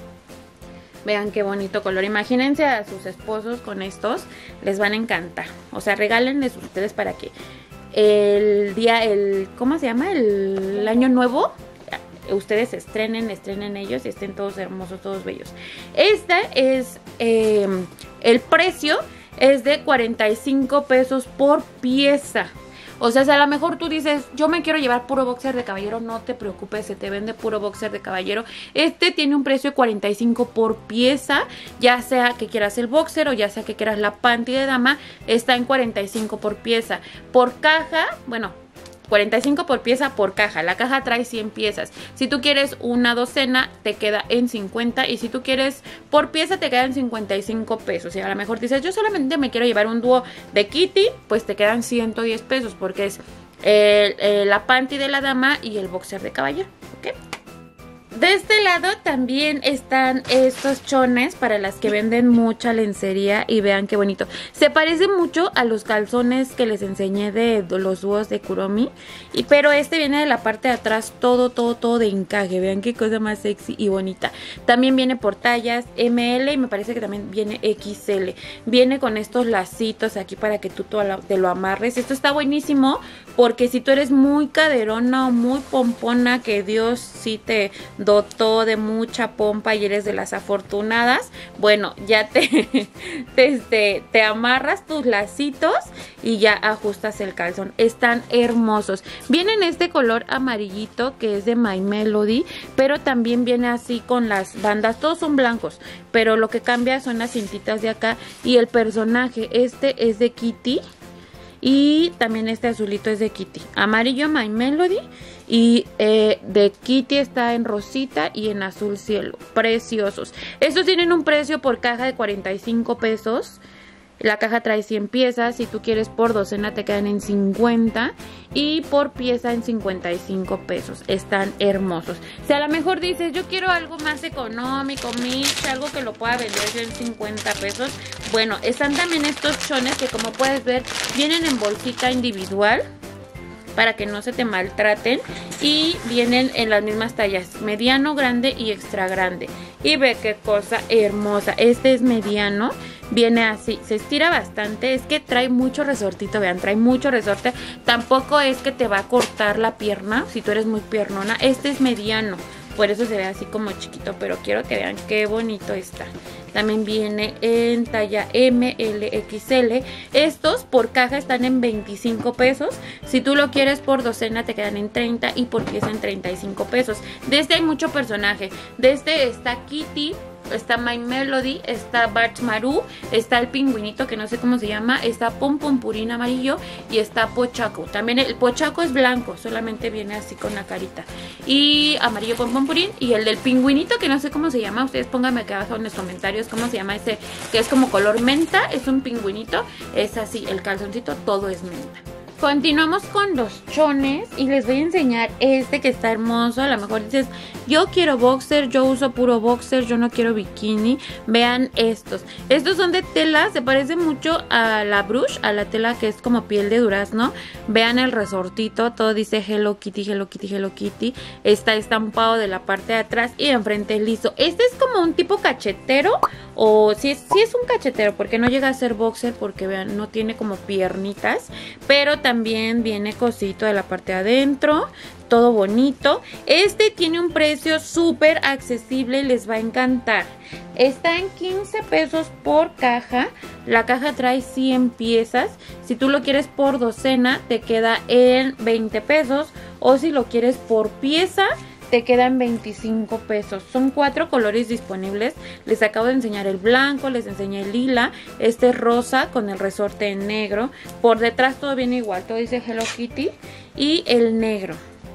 Vean qué bonito color. Imagínense a sus esposos con estos, les van a encantar. O sea, regálenles ustedes para que el día, el ¿cómo se llama? El, el año nuevo, ustedes estrenen, estrenen ellos y estén todos hermosos, todos bellos. Este es eh, el precio. Es de cuarenta y cinco pesos por pieza. O sea, si a lo mejor tú dices, yo me quiero llevar puro boxer de caballero, no te preocupes, se te vende puro boxer de caballero. Este tiene un precio de cuarenta y cinco por pieza, ya sea que quieras el boxer o ya sea que quieras la panty de dama, está en cuarenta y cinco por pieza. Por caja, bueno, cuarenta y cinco por pieza por caja. La caja trae cien piezas. Si tú quieres una docena, te queda en cincuenta. Y si tú quieres por pieza, te queda en cincuenta y cinco pesos. Y a lo mejor dices, yo solamente me quiero llevar un dúo de Kitty, pues te quedan ciento diez pesos. Porque es eh, eh, la panty de la dama y el boxer de caballero. ¿Ok? De este lado también están estos chones para las que venden mucha lencería y vean qué bonito. Se parece mucho a los calzones que les enseñé de los dúos de Kuromi, y, pero este viene de la parte de atrás todo, todo, todo de encaje. Vean qué cosa más sexy y bonita. También viene por tallas eme ele y me parece que también viene equis ele. Viene con estos lacitos aquí para que tú te lo amarres. Esto está buenísimo porque si tú eres muy caderona o muy pompona, que Dios sí te dotó de mucha pompa y eres de las afortunadas, bueno, ya te, te, este, te amarras tus lacitos y ya ajustas el calzón. Están hermosos. Viene en este color amarillito que es de My Melody, pero también viene así con las bandas. Todos son blancos, pero lo que cambia son las cintitas de acá y el personaje. Este es de Kitty y también este azulito es de Kitty. Amarillo My Melody. Y eh, de Kitty está en rosita y en azul cielo. Preciosos. Estos tienen un precio por caja de cuarenta y cinco pesos. La caja trae cien piezas. Si tú quieres por docena te quedan en cincuenta. Y por pieza en cincuenta y cinco pesos. Están hermosos. Si a lo mejor dices, yo quiero algo más económico, mix, algo que lo pueda vender yo en cincuenta pesos. Bueno, están también estos chones que, como puedes ver, vienen en bolsita individual. para que no se te maltraten. Y vienen en las mismas tallas, mediano, grande y extra grande. Y ve qué cosa hermosa. Este es mediano. Viene así, se estira bastante, es que trae mucho resortito, vean, trae mucho resorte. Tampoco es que te va a cortar la pierna si tú eres muy piernona. Este es mediano, por eso se ve así como chiquito, pero quiero que vean qué bonito está. También viene en talla M, L, X L. Estos por caja están en veinticinco pesos. Si tú lo quieres por docena te quedan en treinta y por pieza en treinta y cinco pesos. De este hay mucho personaje. De este está Kitty, está My Melody, está Bart Maru, está el pingüinito que no sé cómo se llama, está Pom Pom Purín amarillo y está Pochaco. También el Pochaco es blanco, solamente viene así con la carita. Y amarillo Pom Pom Purín, y el del pingüinito que no sé cómo se llama, ustedes pónganme acá abajo en los comentarios cómo se llama ese, que es como color menta, es un pingüinito, es así, el calzoncito todo es menta. Continuamos con los chones y les voy a enseñar este que está hermoso. A lo mejor dices, yo quiero boxer, yo uso puro boxer, yo no quiero bikini. Vean estos. Estos son de tela, se parece mucho a la brush, a la tela que es como piel de durazno. Vean el resortito, todo dice Hello Kitty, Hello Kitty, Hello Kitty. Está estampado de la parte de atrás y de enfrente liso. Este es como un tipo cachetero, o si es, si es un cachetero, porque no llega a ser boxer, porque vean, no tiene como piernitas, pero también viene cosito de la parte de adentro, todo bonito. Este tiene un precio súper accesible y les va a encantar. Está en quince pesos por caja. La caja trae cien piezas. Si tú lo quieres por docena te queda en veinte pesos, o si lo quieres por pieza te quedan veinticinco pesos. Son cuatro colores disponibles. Les acabo de enseñar el blanco, les enseñé el lila, este es rosa con el resorte en negro. Por detrás todo viene igual, todo dice Hello Kitty. Y el negro.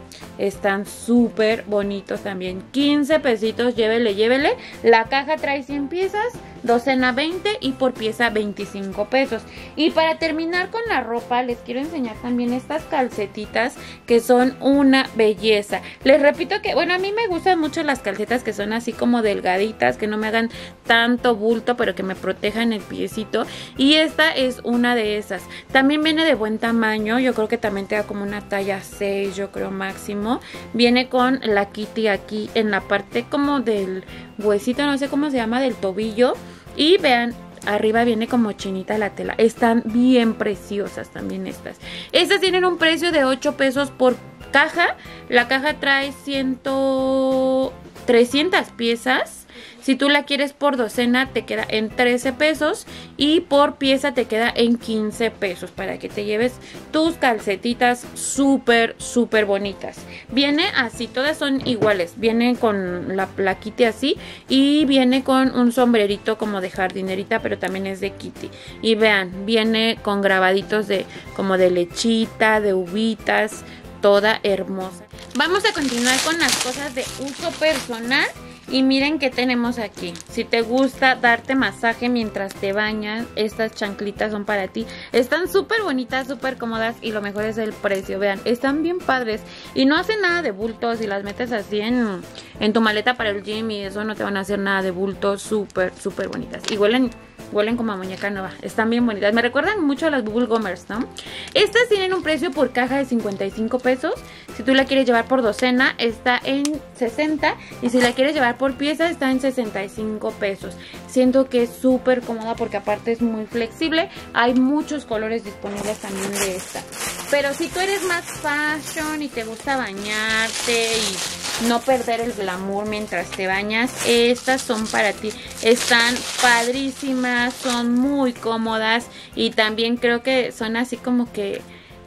Están súper bonitos también. quince pesitos, llévele, llévele. La caja trae cien piezas, docena veinte y por pieza veinticinco pesos. Y para terminar con la ropa, les quiero enseñar también estas calcetitas que son una belleza. Les repito que, bueno, a mí me gustan mucho las calcetas que son así como delgaditas, que no me hagan tanto bulto, pero que me protejan el piecito. Y esta es una de esas. También viene de buen tamaño, yo creo que también te da como una talla seis, yo creo máximo. Viene con la Kitty aquí en la parte como del huesito, no sé cómo se llama, del tobillo. Y vean, arriba viene como chinita la tela. Están bien preciosas también estas. Estas tienen un precio de ocho pesos por caja. La caja trae cien, trescientas piezas. Si tú la quieres por docena te queda en trece pesos y por pieza te queda en quince pesos para que te lleves tus calcetitas súper, súper bonitas. Viene así, todas son iguales. Viene con la plaquita así y viene con un sombrerito como de jardinerita, pero también es de Kitty. Y vean, viene con grabaditos de como de lechita, de uvitas, toda hermosa. Vamos a continuar con las cosas de uso personal. Y miren qué tenemos aquí. Si te gusta darte masaje mientras te bañas, estas chanclitas son para ti. Están súper bonitas, súper cómodas y lo mejor es el precio. Vean, están bien padres y no hacen nada de bulto. Si las metes así en, en tu maleta para el gym y eso, no te van a hacer nada de bulto. Súper, súper bonitas. Y huelen... Huelen como a muñeca nueva. Están bien bonitas. Me recuerdan mucho a las Bubble Gummers, ¿no? Estas tienen un precio por caja de cincuenta y cinco pesos. Si tú la quieres llevar por docena, está en sesenta. Y si la quieres llevar por pieza, está en sesenta y cinco pesos. Siento que es súper cómoda porque aparte es muy flexible. Hay muchos colores disponibles también de esta. Pero si tú eres más fashion y te gusta bañarte y no perder el glamour mientras te bañas, estas son para ti. Están padrísimas, son muy cómodas y también creo que son así como que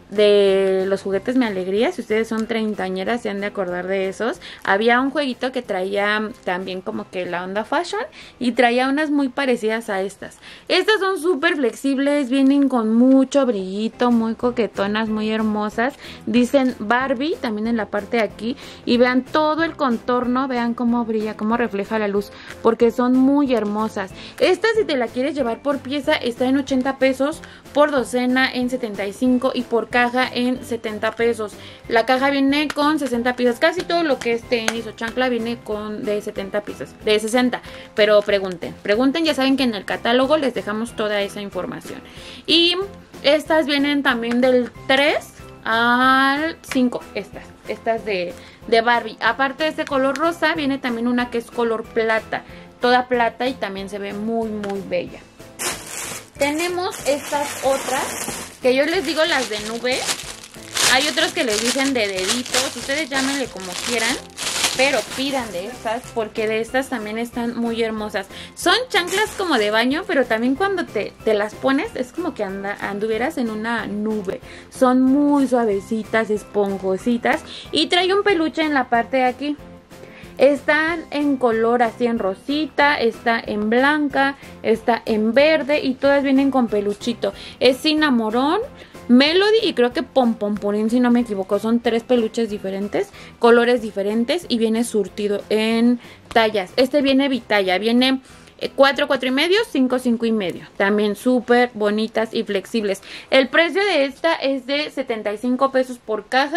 de los juguetes Mi Alegría. Si ustedes son treintañeras se han de acordar de esos. Había un jueguito que traía también como que la onda fashion y traía unas muy parecidas a estas. Estas son súper flexibles, vienen con mucho brillito, muy coquetonas, muy hermosas. Dicen Barbie también en la parte de aquí y vean todo el contorno, vean cómo brilla, cómo refleja la luz, porque son muy hermosas. Esta, si te la quieres llevar por pieza, está en ochenta pesos, por docena en setenta y cinco y por caja en setenta pesos. La caja viene con sesenta piezas. Casi todo lo que es tenis o chancla viene con de setenta piezas, de sesenta. Pero pregunten, pregunten, ya saben que en el catálogo les dejamos toda esa información. Y estas vienen también del tres al cinco, estas, estas de, de Barbie. Aparte de este color rosa, viene también una que es color plata, toda plata y también se ve muy muy bella. Tenemos estas otras, que yo les digo las de nube. Hay otros que les dicen de deditos, ustedes llámenle como quieran, pero pidan de estas porque de estas también están muy hermosas. Son chanclas como de baño, pero también cuando te, te las pones es como que anda, anduvieras en una nube. Son muy suavecitas, esponjositas y trae un peluche en la parte de aquí. Están en color así en rosita, está en blanca, está en verde y todas vienen con peluchito. Es Cinnamorón, Melody y creo que Pompompurín, si no me equivoco. Son tres peluches diferentes, colores diferentes y viene surtido en tallas. Este viene bitalla, viene cuatro, cuatro y medio, cinco, cinco y medio. También súper bonitas y flexibles. El precio de esta es de setenta y cinco pesos por caja,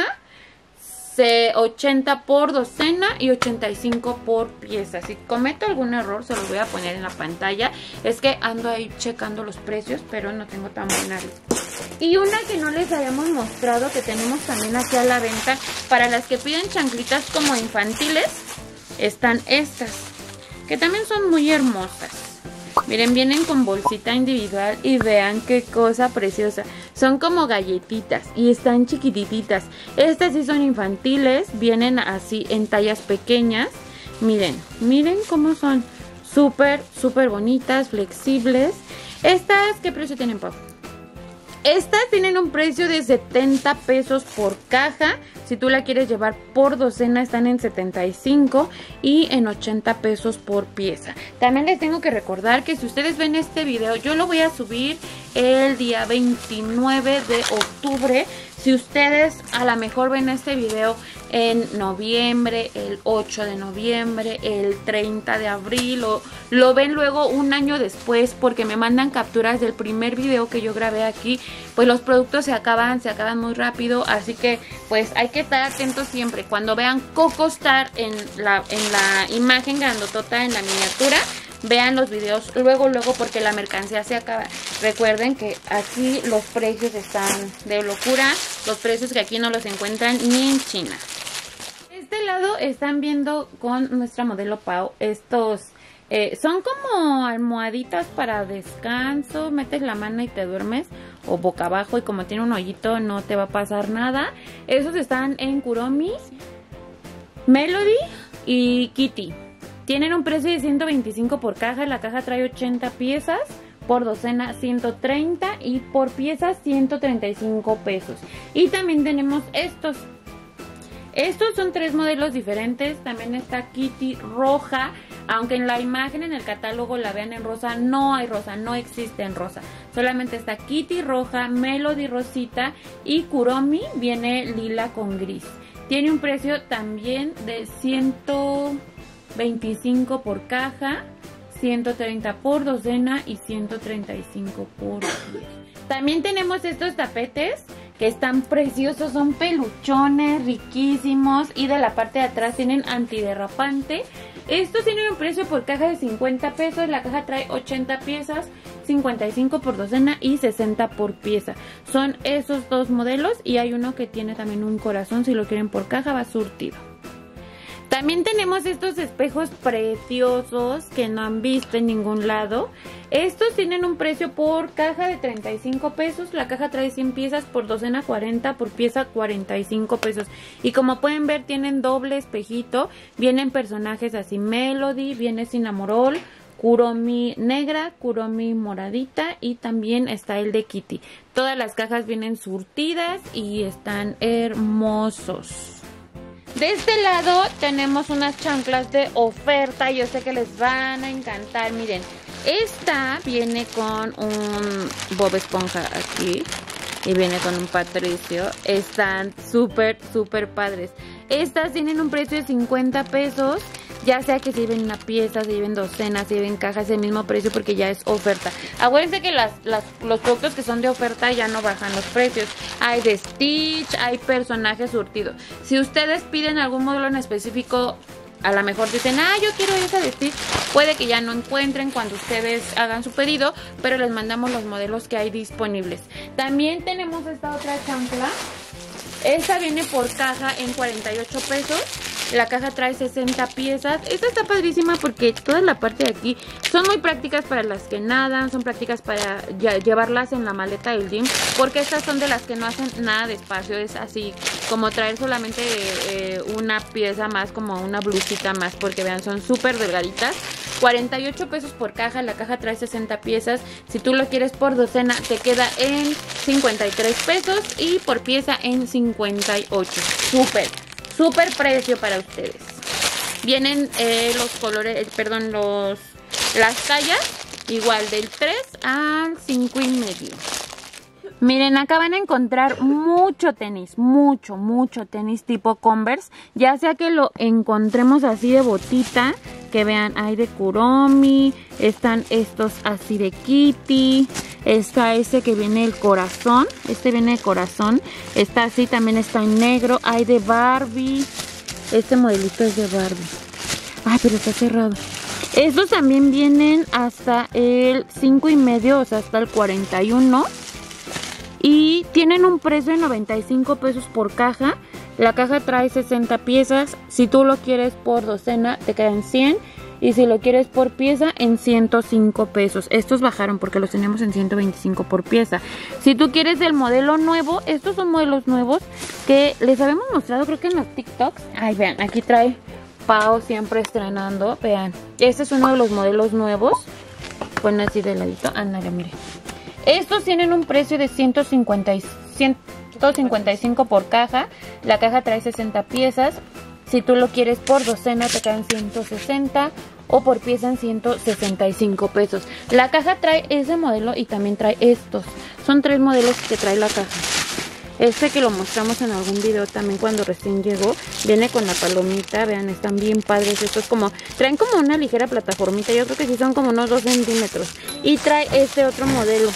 ochenta por docena y ochenta y cinco por pieza. Si cometo algún error se los voy a poner en la pantalla. Es que ando ahí checando los precios, pero no tengo tan buena vista. Y una que no les habíamos mostrado, que tenemos también aquí a la venta, para las que piden chanclitas como infantiles, están estas, que también son muy hermosas. Miren, vienen con bolsita individual y vean qué cosa preciosa. Son como galletitas y están chiquititas. Estas sí son infantiles, vienen así en tallas pequeñas. Miren, miren cómo son. Súper, súper bonitas, flexibles. Estas, ¿qué precio tienen, Pau? Estas tienen un precio de setenta pesos por caja. Si tú la quieres llevar por docena están en setenta y cinco y en ochenta pesos por pieza. También les tengo que recordar que si ustedes ven este video, yo lo voy a subir el día veintinueve de octubre. Si ustedes a lo mejor ven este video en noviembre, el ocho de noviembre, el treinta de abril, o lo ven luego un año después porque me mandan capturas del primer video que yo grabé aquí, pues los productos se acaban, se acaban muy rápido, así que pues hay que estar atentos siempre. Cuando vean CocoStar en la, en la imagen grandotota, en la miniatura, vean los videos luego, luego porque la mercancía se acaba. Recuerden que aquí los precios están de locura, los precios que aquí no los encuentran ni en China. De este lado están viendo con nuestra modelo Pau estos, eh, son como almohaditas para descanso, metes la mano y te duermes, o boca abajo, y como tiene un hoyito no te va a pasar nada. Esos están en Kuromi, Melody y Kitty. Tienen un precio de ciento veinticinco por caja, la caja trae ochenta piezas, por docena ciento treinta y por pieza ciento treinta y cinco pesos. Y también tenemos estos. Estos son tres modelos diferentes, también está Kitty roja, aunque en la imagen en el catálogo la vean en rosa, no hay rosa, no existe en rosa. Solamente está Kitty roja, Melody rosita y Kuromi viene lila con gris. Tiene un precio también de ciento veinticinco por caja, ciento treinta por docena y ciento treinta y cinco por pieza. También tenemos estos tapetes que están preciosos, son peluchones, riquísimos, y de la parte de atrás tienen antiderrapante. Estos tienen un precio por caja de cincuenta pesos, la caja trae ochenta piezas, cincuenta y cinco por docena y sesenta por pieza. Son esos dos modelos y hay uno que tiene también un corazón, si lo quieren por caja va surtido. También tenemos estos espejos preciosos que no han visto en ningún lado. Estos tienen un precio por caja de treinta y cinco pesos. La caja trae cien piezas, por docena cuarenta, por pieza cuarenta y cinco pesos. Y como pueden ver tienen doble espejito. Vienen personajes así, Melody, viene Cinnamorol, Kuromi negra, Kuromi moradita y también está el de Kitty. Todas las cajas vienen surtidas y están hermosos. De este lado tenemos unas chanclas de oferta, yo sé que les van a encantar. Miren, esta viene con un Bob Esponja aquí y viene con un Patricio. Están súper, súper padres. Estas tienen un precio de cincuenta pesos. Ya sea que se lleven una pieza, se lleven docenas, se lleven cajas, es el mismo precio porque ya es oferta. Acuérdense que las, las, los productos que son de oferta ya no bajan los precios. Hay de Stitch, hay personajes surtidos. Si ustedes piden algún modelo en específico, a lo mejor dicen, ah, yo quiero esa de Stitch. Puede que ya no encuentren cuando ustedes hagan su pedido, pero les mandamos los modelos que hay disponibles. También tenemos esta otra chancla Esta viene por caja en cuarenta y ocho pesos. La caja trae sesenta piezas. Esta está padrísima porque toda la parte de aquí son muy prácticas para las que nadan, son prácticas para llevarlas en la maleta del gym, porque estas son de las que no hacen nada de espacio. Es así como traer solamente eh, una pieza más, como una blusita más, porque vean, son súper delgaditas. cuarenta y ocho pesos por caja, la caja trae sesenta piezas. Si tú lo quieres por docena te queda en cincuenta y tres pesos y por pieza en cincuenta y ocho. Súper, súper precio para ustedes. Vienen eh, los colores, eh, perdón, los las tallas igual del tres al cinco y medio. Miren, acá van a encontrar mucho tenis, mucho, mucho tenis tipo Converse. Ya sea que lo encontremos así de botita, que vean, hay de Kuromi, están estos así de Kitty, está ese que viene el corazón, este viene de corazón, está así, también está en negro, hay de Barbie, este modelito es de Barbie. Ay, pero está cerrado. Estos también vienen hasta el cinco y medio, o sea, hasta el cuarenta y uno. Y tienen un precio de noventa y cinco pesos por caja. La caja trae sesenta piezas. Si tú lo quieres por docena te quedan cien. Y si lo quieres por pieza en ciento cinco pesos. Estos bajaron porque los tenemos en ciento veinticinco por pieza. Si tú quieres el modelo nuevo, estos son modelos nuevos que les habíamos mostrado creo que en los TikToks. Ay, vean, aquí trae Pau siempre estrenando. Vean, este es uno de los modelos nuevos. Pon así de ladito. Ándale, mire. Estos tienen un precio de ciento cincuenta y cinco por caja. La caja trae sesenta piezas. Si tú lo quieres por docena te quedan ciento sesenta o por pieza en ciento sesenta y cinco pesos. La caja trae ese modelo y también trae estos. Son tres modelos que trae la caja. Este que lo mostramos en algún video también cuando recién llegó, viene con la palomita, vean, están bien padres estos, como traen como una ligera plataformita, yo creo que sí son como unos dos centímetros. Y trae este otro modelo.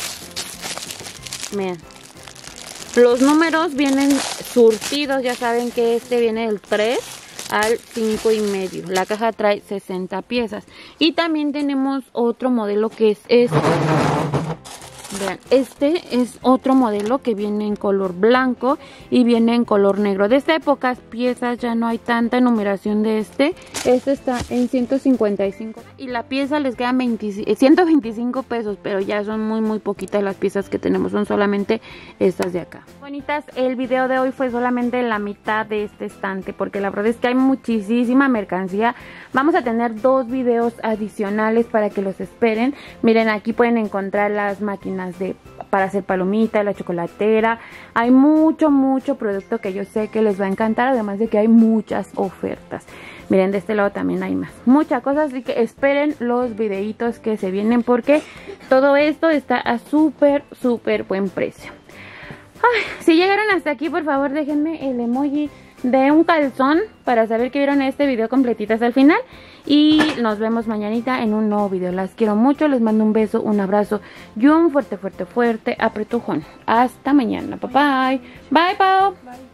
Vean, los números vienen surtidos, ya saben que este viene del tres al cinco y medio. La caja trae sesenta piezas. Y también tenemos otro modelo que es este. Vean, este es otro modelo que viene en color blanco y viene en color negro. De esta pocas piezas, ya no hay tanta numeración de este. Este está en ciento cincuenta y cinco y la pieza les queda ciento veinticinco pesos, pero ya son muy muy poquitas las piezas que tenemos, son solamente estas de acá. Bonitas, el video de hoy fue solamente la mitad de este estante porque la verdad es que hay muchísima mercancía. Vamos a tener dos videos adicionales para que los esperen. Miren, aquí pueden encontrar las máquinas de para hacer palomitas, la chocolatera. Hay mucho mucho producto que yo sé que les va a encantar, además de que hay muchas ofertas. Miren, de este lado también hay más, muchas cosas, así que esperen los videitos que se vienen porque todo esto está a súper súper buen precio. Ay, si llegaron hasta aquí, por favor déjenme el emoji de un calzón para saber que vieron este video completito hasta el final. Y nos vemos mañanita en un nuevo video. Las quiero mucho, les mando un beso, un abrazo y un fuerte, fuerte, fuerte apretujón. Hasta mañana. Bye bye. Bye, Pau. Bye.